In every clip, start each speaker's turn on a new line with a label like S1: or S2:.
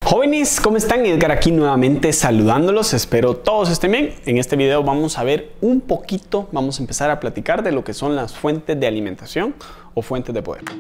S1: Jóvenes, ¿cómo están? Edgar aquí nuevamente saludándolos, espero todos estén bien. En este video vamos a ver un poquito, vamos a empezar a platicar de lo que son las fuentes de alimentación o fuentes de poder.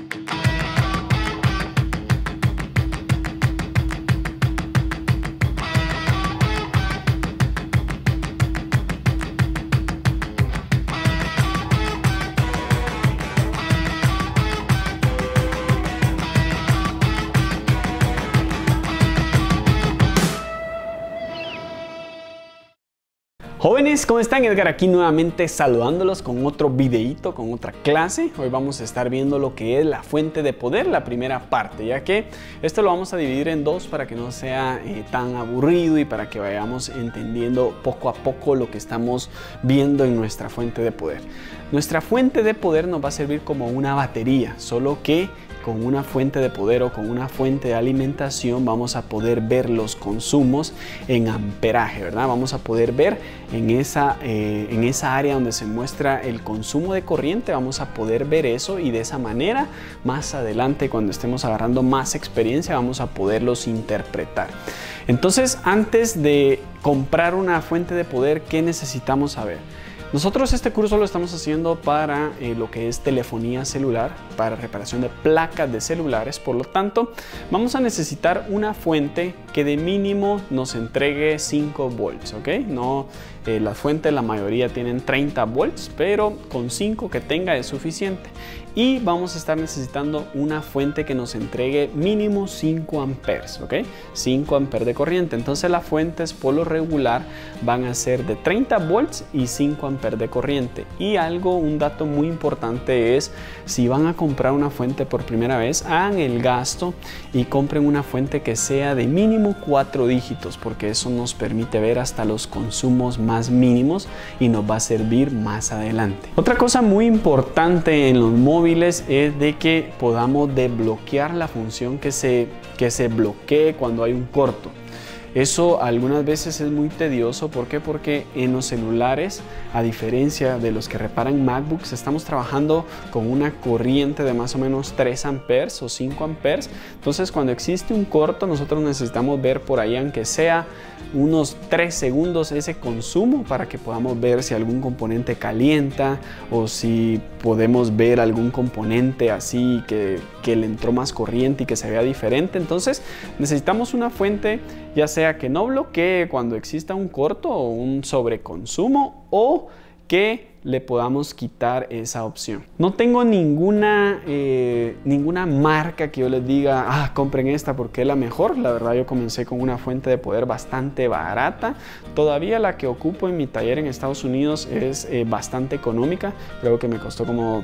S1: Jóvenes, ¿cómo están? Edgar aquí nuevamente saludándolos con otro videíto, con otra clase. Hoy vamos a estar viendo lo que es la fuente de poder, la primera parte, ya que esto lo vamos a dividir en dos para que no sea tan aburrido y para que vayamos entendiendo poco a poco lo que estamos viendo en nuestra fuente de poder. Nuestra fuente de poder nos va a servir como una batería, solo que con una fuente de poder o con una fuente de alimentación vamos a poder ver los consumos en amperaje, ¿verdad? Vamos a poder ver en esa área donde se muestra el consumo de corriente, vamos a poder ver eso y de esa manera más adelante cuando estemos agarrando más experiencia vamos a poderlos interpretar. Entonces, antes de comprar una fuente de poder, ¿qué necesitamos saber? Nosotros este curso lo estamos haciendo para lo que es telefonía celular, para reparación de placas de celulares. Por lo tanto, vamos a necesitar una fuente que de mínimo nos entregue 5 volts, ¿ok? No, las fuentes, la mayoría tienen 30 volts, pero con 5 que tenga es suficiente. Y vamos a estar necesitando una fuente que nos entregue mínimo 5 amperes, ¿ok? 5 amperes de corriente. Entonces las fuentes por lo regular van a ser de 30 volts y 5 amperes de corriente. Y un dato muy importante es, si van a comprar una fuente por primera vez, hagan el gasto y compren una fuente que sea de mínimo 4 dígitos, porque eso nos permite ver hasta los consumos más mínimos y nos va a servir más adelante. Otra cosa muy importante en los móviles es de que podamos desbloquear la función que se bloquee cuando hay un corto. Eso algunas veces es muy tedioso. ¿Por qué? Porque en los celulares, a diferencia de los que reparan MacBooks, estamos trabajando con una corriente de más o menos 3 amperes o 5 amperes. Entonces, cuando existe un corto, nosotros necesitamos ver por ahí, aunque sea unos 3 segundos, ese consumo para que podamos ver si algún componente calienta o si podemos ver algún componente así que le entró más corriente y que se vea diferente. Entonces, necesitamos una fuente ya sea que no bloquee cuando exista un corto o un sobreconsumo, o que le podamos quitar esa opción. No tengo ninguna marca que yo les diga, compren esta porque es la mejor. La verdad, yo comencé con una fuente de poder bastante barata. Todavía la que ocupo en mi taller en Estados Unidos es bastante económica. Creo que me costó como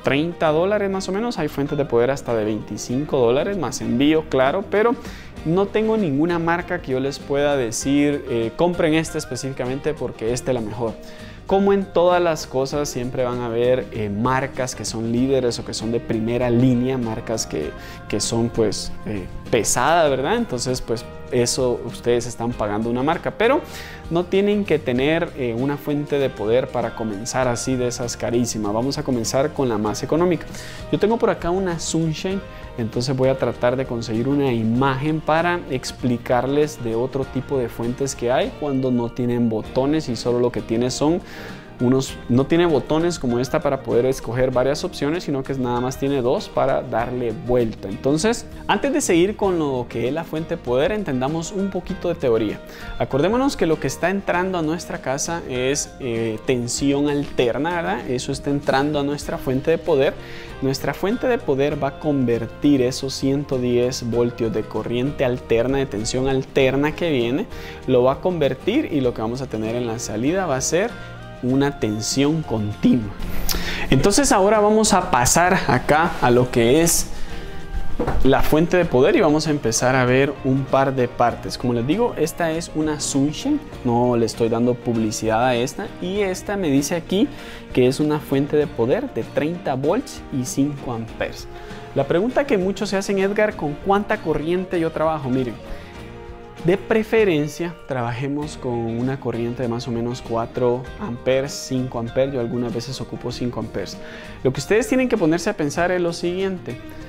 S1: $30 más o menos. Hay fuentes de poder hasta de $25 más envío, claro, pero no tengo ninguna marca que yo les pueda decir, compren esta específicamente porque esta es la mejor. Como en todas las cosas, siempre van a haber marcas que son líderes o que son de primera línea, marcas que son pues pesadas, ¿verdad? Entonces pues eso ustedes están pagando una marca, pero no tienen que tener una fuente de poder para comenzar así de esas carísimas. Vamos a comenzar con la más económica. Yo tengo por acá una Sunshine, entonces voy a tratar de conseguir una imagen para explicarles de otro tipo de fuentes que hay cuando no tienen botones y solo lo que tiene son no tiene botones como esta para poder escoger varias opciones, sino que nada más tiene 2 para darle vuelta. Entonces, antes de seguir con lo que es la fuente de poder, entendamos un poquito de teoría. Acordémonos que lo que está entrando a nuestra casa es tensión alterna, ¿verdad? Eso está entrando a nuestra fuente de poder. Nuestra fuente de poder va a convertir esos 110 voltios de corriente alterna, de tensión alterna que viene, lo va a convertir, y lo que vamos a tener en la salida va a ser una tensión continua. Entonces ahora vamos a pasar acá a lo que es la fuente de poder y vamos a empezar a ver un par de partes. Como les digo, esta es una Sunshine, no le estoy dando publicidad a esta, y esta me dice aquí que es una fuente de poder de 30 volts y 5 amperes. La pregunta que muchos se hacen, Edgar, ¿con cuánta corriente yo trabajo? Miren, de preferencia trabajemos con una corriente de más o menos 4 amperes, 5 amperes. Yo algunas veces ocupo 5 amperes. Lo que ustedes tienen que ponerse a pensar es lo siguiente: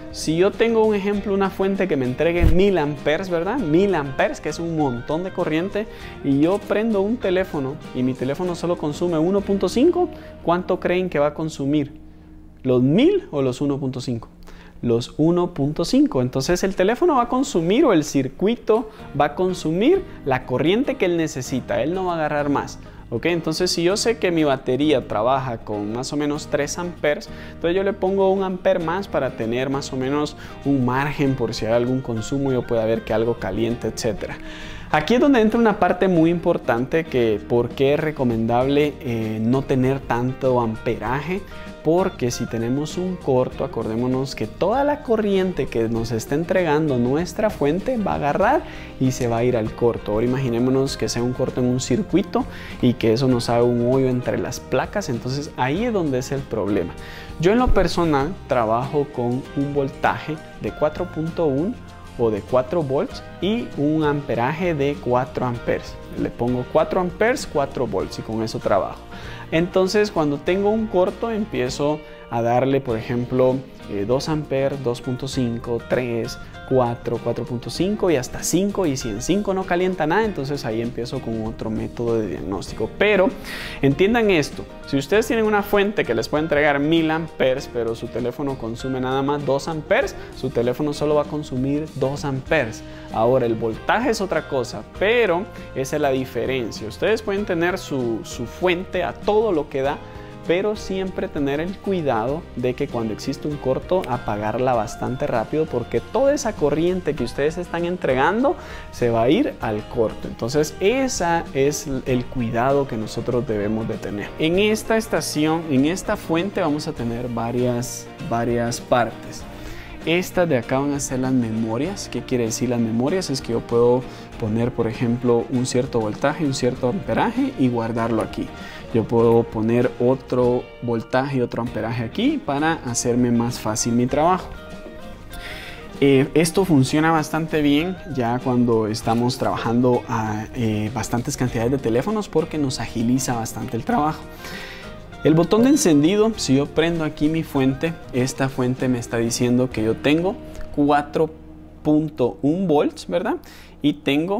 S1: Si yo tengo un ejemplo, una fuente que me entregue 1000 amperes, ¿verdad? 1000 amperes, que es un montón de corriente, y yo prendo un teléfono y mi teléfono solo consume 1.5, ¿cuánto creen que va a consumir? ¿Los 1000 o los 1.5? Los 1.5. Entonces el teléfono va a consumir, o el circuito va a consumir la corriente que él necesita. Él no va a agarrar más. ¿Ok? Entonces si yo sé que mi batería trabaja con más o menos 3 amperes, entonces yo le pongo 1 amper más para tener más o menos un margen por si hay algún consumo, yo pueda ver que algo caliente, etcétera. Aquí es donde entra una parte muy importante, que por qué es recomendable no tener tanto amperaje, porque si tenemos un corto, acordémonos que toda la corriente que nos está entregando nuestra fuente va a agarrar y se va a ir al corto. Ahora imaginémonos que sea un corto en un circuito y que eso nos haga un hoyo entre las placas, entonces ahí es donde es el problema. Yo en lo personal trabajo con un voltaje de 4.1 o de 4 volts y un amperaje de 4 amperes. Le pongo 4 amperes, 4 volts y con eso trabajo. Entonces cuando tengo un corto empiezo a darle, por ejemplo, 2 amperes, 2.5, 3, 4, 4.5 y hasta 5, y si en 5 no calienta nada, entonces ahí empiezo con otro método de diagnóstico. Pero entiendan esto, si ustedes tienen una fuente que les puede entregar 1000 amperes, pero su teléfono consume nada más 2 amperes, su teléfono solo va a consumir 2 amperes. Ahora el voltaje es otra cosa, pero esa es la diferencia. Ustedes pueden tener su fuente a todo lo que da, pero siempre tener el cuidado de que cuando existe un corto apagarla bastante rápido, porque toda esa corriente que ustedes están entregando se va a ir al corto. Entonces ese es el cuidado que nosotros debemos de tener. En esta estación, en esta fuente vamos a tener varias partes. Estas de acá van a ser las memorias. ¿Qué quiere decir las memorias? Es que yo puedo poner, por ejemplo, un cierto voltaje, un cierto amperaje y guardarlo aquí. Yo puedo poner otro voltaje y otro amperaje aquí para hacerme más fácil mi trabajo. Esto funciona bastante bien ya cuando estamos trabajando a bastantes cantidades de teléfonos, porque nos agiliza bastante el trabajo. El botón de encendido, si yo prendo aquí mi fuente, esta fuente me está diciendo que yo tengo 4.1 volts, ¿verdad? Y tengo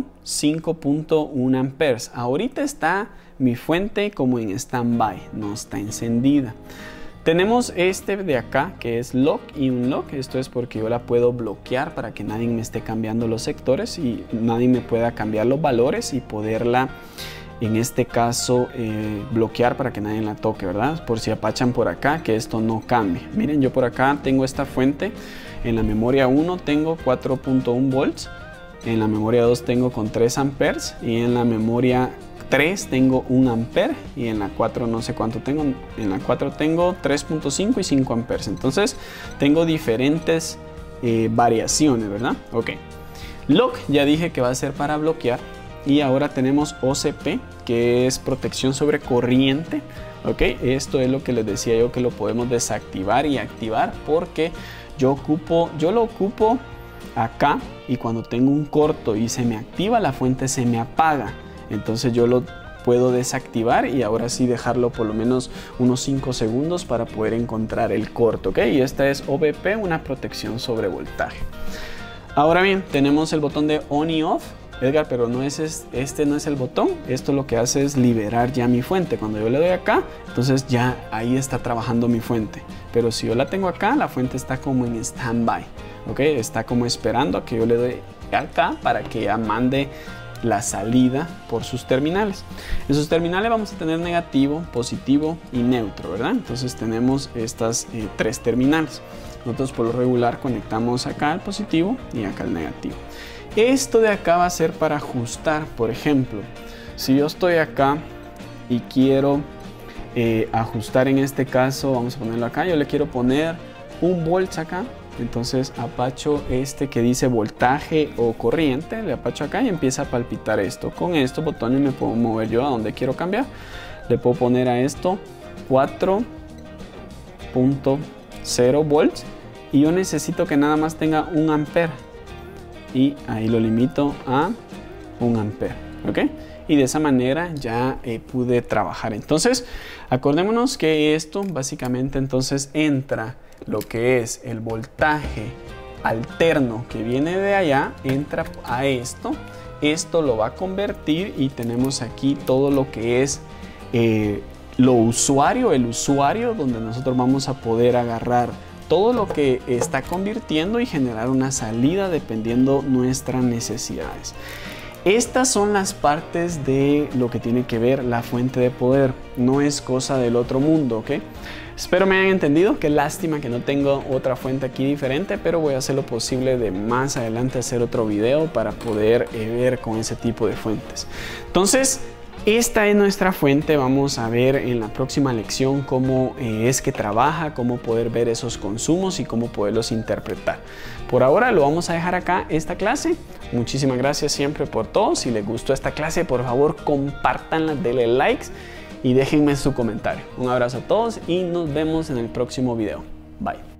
S1: 5.1 amperes. Ahorita está mi fuente como en standby, no está encendida. Tenemos este de acá que es lock y unlock. Esto es porque yo la puedo bloquear para que nadie me esté cambiando los sectores y nadie me pueda cambiar los valores, y poderla, en este caso, bloquear para que nadie la toque, ¿verdad? Por si apachan por acá, que esto no cambie. Miren, yo por acá tengo esta fuente. En la memoria 1 tengo 4.1 volts. En la memoria 2 tengo con 3 amperes. Y en la memoria 3 tengo 1 amper. Y en la 4 no sé cuánto tengo. En la 4 tengo 3.5 y 5 amperes. Entonces tengo diferentes variaciones, ¿verdad? Ok. Lock ya dije que va a ser para bloquear. Y ahora tenemos OCP, que es protección sobre corriente. ¿Ok? Esto es lo que les decía yo, que lo podemos desactivar y activar, porque yo lo ocupo acá, y cuando tengo un corto y se me activa, la fuente se me apaga. Entonces yo lo puedo desactivar y ahora sí dejarlo por lo menos unos 5 segundos para poder encontrar el corto. ¿Ok? Y esta es OVP, una protección sobre voltaje. Ahora bien, tenemos el botón de on y off. Edgar, pero no es este no es el botón. Esto lo que hace es liberar ya mi fuente. Cuando yo le doy acá, entonces ya ahí está trabajando mi fuente. Pero si yo la tengo acá, la fuente está como en standby. ¿Ok? Está como esperando a que yo le doy acá para que ya mande la salida por sus terminales. En sus terminales vamos a tener negativo, positivo y neutro, ¿verdad? Entonces tenemos estas 3 terminales. Nosotros por lo regular conectamos acá el positivo y acá el negativo. Esto de acá va a ser para ajustar. Por ejemplo, si yo estoy acá y quiero ajustar, en este caso, vamos a ponerlo acá, yo le quiero poner 1 volts acá. Entonces apacho este que dice voltaje o corriente, le apacho acá y empieza a palpitar esto. Con estos botones me puedo mover yo a donde quiero cambiar. Le puedo poner a esto 4.0 volts y yo necesito que nada más tenga 1 amper. Y ahí lo limito a 1 amper. ¿ok? Y de esa manera ya pude trabajar. Entonces, acordémonos que esto básicamente entonces entra lo que es el voltaje alterno que viene de allá, entra a esto. Esto lo va a convertir y tenemos aquí todo lo que es el usuario, donde nosotros vamos a poder agarrar todo lo que está convirtiendo y generar una salida dependiendo nuestras necesidades. Estas son las partes de lo que tiene que ver la fuente de poder. No es cosa del otro mundo, ¿ok? Espero me hayan entendido. Qué lástima que no tengo otra fuente aquí diferente, pero voy a hacer lo posible de más adelante hacer otro video para poder ver con ese tipo de fuentes. Entonces, esta es nuestra fuente. Vamos a ver en la próxima lección cómo es que trabaja, cómo poder ver esos consumos y cómo poderlos interpretar. Por ahora lo vamos a dejar acá, esta clase. Muchísimas gracias siempre por todo. Si les gustó esta clase, por favor, compártanla, denle likes y déjenme su comentario. Un abrazo a todos y nos vemos en el próximo video. Bye.